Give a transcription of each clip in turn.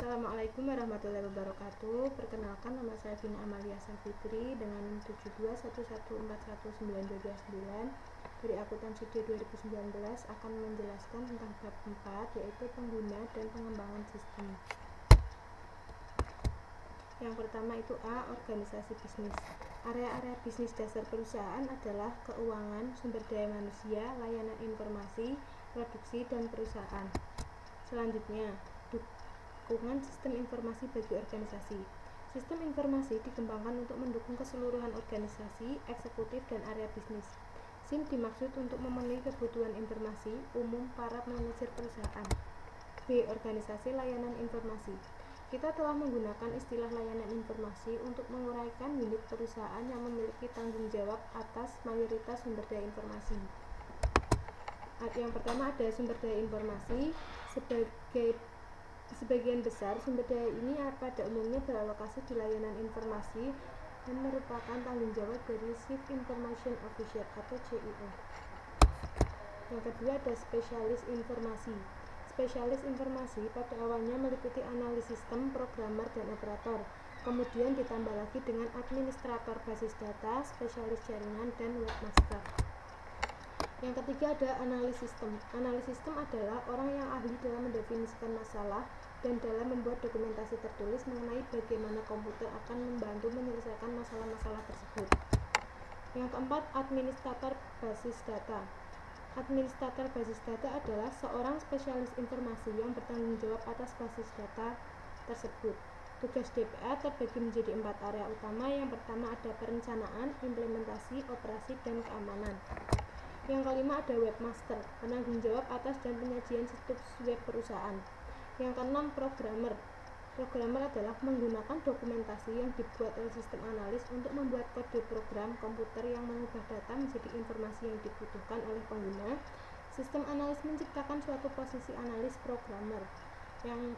Assalamualaikum warahmatullahi wabarakatuh. Perkenalkan, nama saya Vina Amalia Safitri dengan NIM 7211419229 dari akuntansi D 2019 akan menjelaskan tentang bab 4, yaitu pengguna dan pengembangan sistem. Yang pertama itu A. Organisasi bisnis. Area-area bisnis dasar perusahaan adalah keuangan, sumber daya manusia, layanan informasi, produksi, dan perusahaan. Selanjutnya, dukungan sistem informasi bagi organisasi. Sistem informasi dikembangkan untuk mendukung keseluruhan organisasi, eksekutif, dan area bisnis. SIM dimaksud untuk memenuhi kebutuhan informasi umum para manajer perusahaan. B. Organisasi layanan informasi. Kita telah menggunakan istilah layanan informasi untuk menguraikan unit perusahaan yang memiliki tanggung jawab atas mayoritas sumber daya informasi. Yang pertama ada sumber daya informasi. Sebagian besar sumber daya ini pada umumnya beralokasi di layanan informasi dan merupakan tanggung jawab dari Chief Information Officer atau CIO. Yang kedua ada spesialis informasi. Spesialis informasi pada awalnya meliputi analis sistem, programmer, dan operator. Kemudian ditambah lagi dengan administrator basis data, spesialis jaringan, dan webmaster. Yang ketiga ada analis sistem. Analis sistem adalah orang yang ahli dalam mendefinisikan masalah dan dalam membuat dokumentasi tertulis mengenai bagaimana komputer akan membantu menyelesaikan masalah-masalah tersebut. Yang keempat, administrator basis data. Administrator basis data adalah seorang spesialis informasi yang bertanggung jawab atas basis data tersebut. Tugas DBA terbagi menjadi 4 area utama. Yang pertama ada perencanaan, implementasi, operasi, dan keamanan. Yang kelima ada webmaster, penanggung jawab atas dan penyajian situs web perusahaan. Yang keenam programmer. Programmer adalah menggunakan dokumentasi yang dibuat oleh sistem analis untuk membuat kode program komputer yang mengubah data menjadi informasi yang dibutuhkan oleh pengguna. Sistem analis menciptakan suatu posisi analis programmer. Yang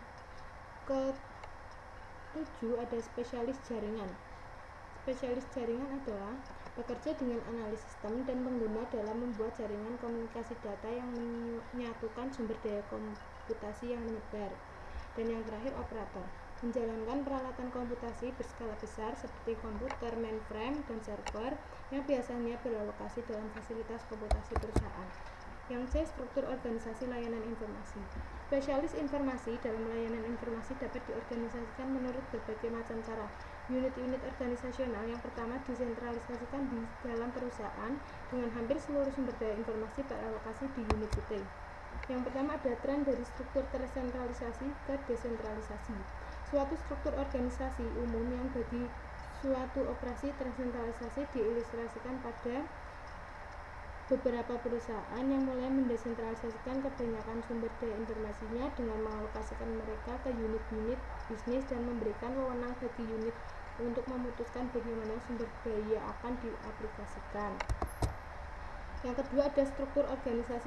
ketujuh ada spesialis jaringan. Spesialis jaringan adalah bekerja dengan analis sistem dan pengguna dalam membuat jaringan komunikasi data yang menyatukan sumber daya komputasi yang menyebar. Dan yang terakhir operator, menjalankan peralatan komputasi berskala besar seperti komputer, mainframe, dan server yang biasanya beralokasi dalam fasilitas komputasi perusahaan. Yang C, struktur organisasi layanan informasi. Spesialis informasi dalam layanan informasi dapat diorganisasikan menurut berbagai macam cara. Unit-unit organisasional yang pertama disentralisasikan di dalam perusahaan dengan hampir seluruh sumber daya informasi beralokasi di unit UT. Yang pertama ada tren dari struktur tersentralisasi ke desentralisasi. Suatu struktur organisasi umum yang bagi suatu operasi tersentralisasi diilustrasikan pada beberapa perusahaan yang mulai mendesentralisasikan kebanyakan sumber daya informasinya dengan mengalokasikan mereka ke unit-unit bisnis dan memberikan wewenang bagi unit untuk memutuskan bagaimana sumber daya akan diaplikasikan. Yang kedua ada struktur organisasi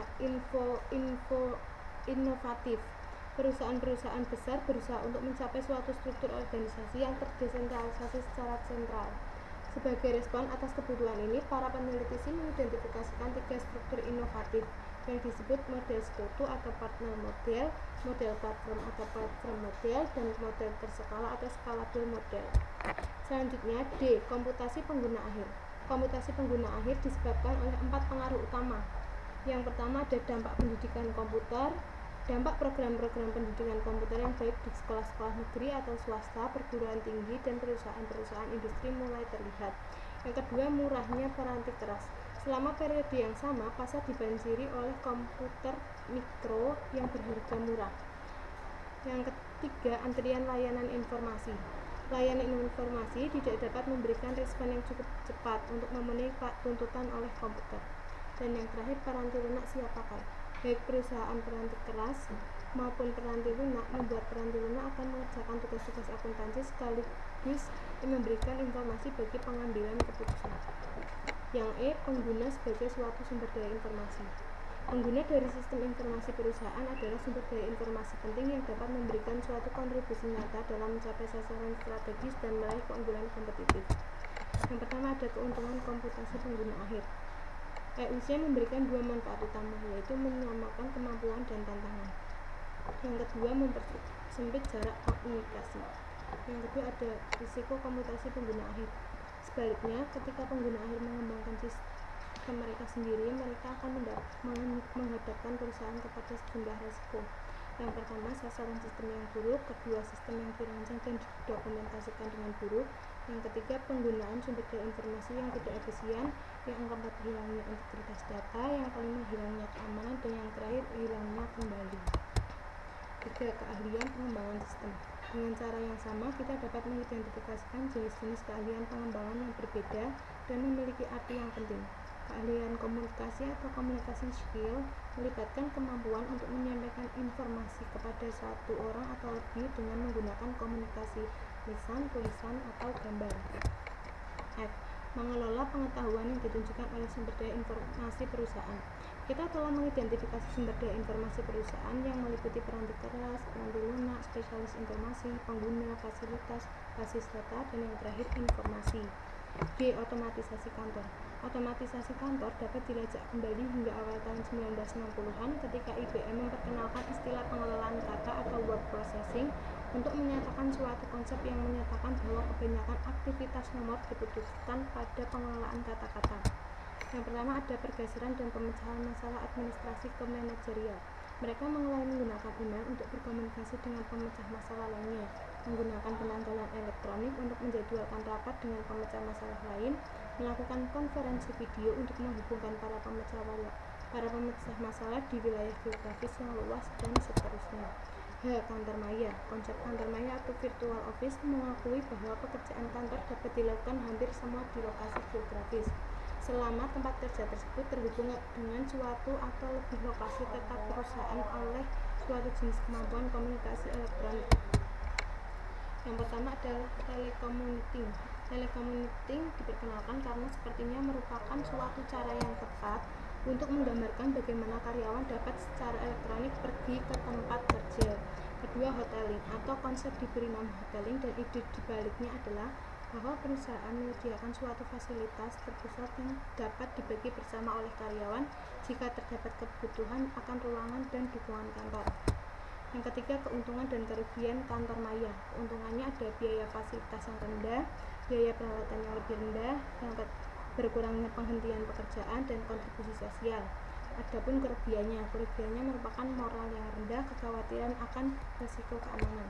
inovatif. Perusahaan-perusahaan besar berusaha untuk mencapai suatu struktur organisasi yang terdesentralisasi secara sentral. Sebagai respon atas kebutuhan ini, para peneliti SIM mengidentifikasikan 3 struktur inovatif yang disebut model sekutu atau partner model, model platform atau platform model, dan model berskala atau scalable model. Selanjutnya D. Komputasi pengguna akhir. Komputasi pengguna akhir disebabkan oleh 4 pengaruh utama. Yang pertama ada dampak pendidikan komputer. Dampak program-program pendidikan komputer yang baik di sekolah-sekolah negeri atau swasta, perguruan tinggi, dan perusahaan-perusahaan industri mulai terlihat. Yang kedua, murahnya peranti keras. Selama periode yang sama, pasar dibanjiri oleh komputer mikro yang berharga murah. Yang ketiga, antrian layanan informasi. Layanan informasi tidak dapat memberikan respon yang cukup cepat untuk memenuhi tuntutan oleh komputer. Dan yang terakhir, peranti lunak siap pakai. Baik perusahaan peranti keras maupun peranti lunak membuat peranti lunak akan mengerjakan tugas-tugas akuntansi sekaligus memberikan informasi bagi pengambilan keputusan. Yang E, pengguna sebagai suatu sumber daya informasi. Pengguna dari sistem informasi perusahaan adalah sumber daya informasi penting yang dapat memberikan suatu kontribusi nyata dalam mencapai sasaran strategis dan meraih keunggulan kompetitif. Yang pertama ada keuntungan komputasi pengguna akhir. EUC memberikan 2 manfaat utama, yaitu menyamakan kemampuan dan tantangan. Yang kedua, sempit jarak komunikasi. Yang kedua ada risiko komutasi pengguna akhir. Sebaliknya, ketika pengguna akhir mengembangkan sistem mereka sendiri, mereka akan menghadapkan perusahaan kepada sejumlah risiko. Yang pertama, sasaran sistem yang buruk. Kedua, sistem yang dirancang dan didokumentasikan dengan buruk. Yang ketiga, penggunaan sumber daya informasi yang tidak efisien. Yang keempat, hilangnya integritas data. Yang kelima, hilangnya keamanan. Dan yang terakhir, hilangnya kembali. 3. Keahlian pengembangan sistem. Dengan cara yang sama, kita dapat mengidentifikasikan jenis-jenis keahlian pengembangan yang berbeda dan memiliki arti yang penting. Keahlian komunikasi atau communication skill melibatkan kemampuan untuk menyampaikan informasi kepada satu orang atau lebih dengan menggunakan komunikasi lisan, tulisan, atau gambar. F. Mengelola pengetahuan yang ditunjukkan oleh sumber daya informasi perusahaan. Kita telah mengidentifikasi sumber daya informasi perusahaan yang meliputi peranti keras, peranti lunak, spesialis informasi, pengguna, fasilitas, basis data, dan yang terakhir informasi. G. Otomatisasi kantor. Otomatisasi kantor dapat dilacak kembali hingga awal tahun 1960-an ketika IBM memperkenalkan istilah pengelolaan kata atau word processing untuk menyatakan suatu konsep yang menyatakan bahwa kebanyakan aktivitas nomor diputuskan pada pengelolaan kata-kata. Yang pertama ada pergeseran dan pemecahan masalah administrasi ke manajerial. Mereka mulai menggunakan email untuk berkomunikasi dengan pemecah masalah lainnya, menggunakan penanggalan elektronik untuk menjadwalkan rapat dengan pemecah masalah lain, melakukan konferensi video untuk menghubungkan para pemecah masalah di wilayah geografis yang luas, dan seterusnya. Kantor maya. Konsep kantor maya atau virtual office mengakui bahwa pekerjaan kantor dapat dilakukan hampir semua di lokasi geografis, selama tempat kerja tersebut terhubung dengan suatu atau lebih lokasi tetap perusahaan oleh suatu jenis kemampuan komunikasi elektronik. Yang pertama adalah telecommuting. Telecommuting diperkenalkan karena sepertinya merupakan suatu cara yang tepat untuk menggambarkan bagaimana karyawan dapat secara elektronik pergi ke tempat kerja. Kedua, hoteling atau konsep diberi nama hoteling, dan ide dibaliknya adalah bahwa perusahaan menyediakan suatu fasilitas terpusat yang dapat dibagi bersama oleh karyawan jika terdapat kebutuhan akan ruangan dan dukungan kantor. Yang ketiga, keuntungan dan kerugian kantor maya. Keuntungannya ada biaya fasilitas yang rendah, biaya perawatan yang lebih rendah, yang berkurangnya penghentian pekerjaan, dan kontribusi sosial. Adapun kerugiannya merupakan moral yang rendah, kekhawatiran akan risiko keamanan.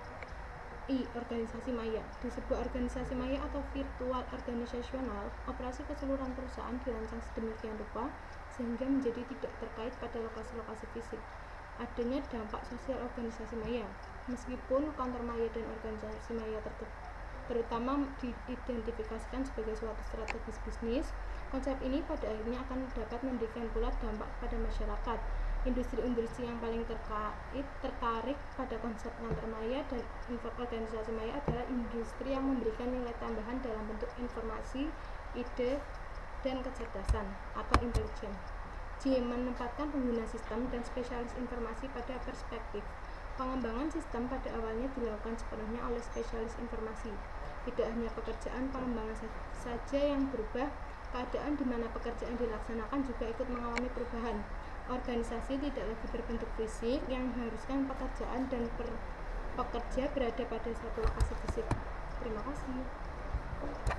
I. Organisasi maya. Di sebuah organisasi maya atau virtual organisasional, operasi keseluruhan perusahaan dirancang sedemikian rupa sehingga menjadi tidak terkait pada lokasi-lokasi fisik. Adanya dampak sosial organisasi maya. Meskipun kantor maya dan organisasi maya terutama diidentifikasikan sebagai suatu strategis bisnis, konsep ini pada akhirnya akan dapat memberikan pula dampak pada masyarakat. Industri-industri yang paling tertarik pada konsep kantor maya dan organisasi maya adalah industri yang memberikan nilai tambahan dalam bentuk informasi, ide, dan kecerdasan atau intelijen. J. Menempatkan pengguna sistem dan spesialis informasi pada perspektif. Pengembangan sistem pada awalnya dilakukan sepenuhnya oleh spesialis informasi. Tidak hanya pekerjaan pengembangan saja yang berubah, keadaan di mana pekerjaan dilaksanakan juga ikut mengalami perubahan. Organisasi tidak lagi berbentuk fisik yang mengharuskan pekerjaan dan pekerja berada pada satu lokasi fisik. Terima kasih.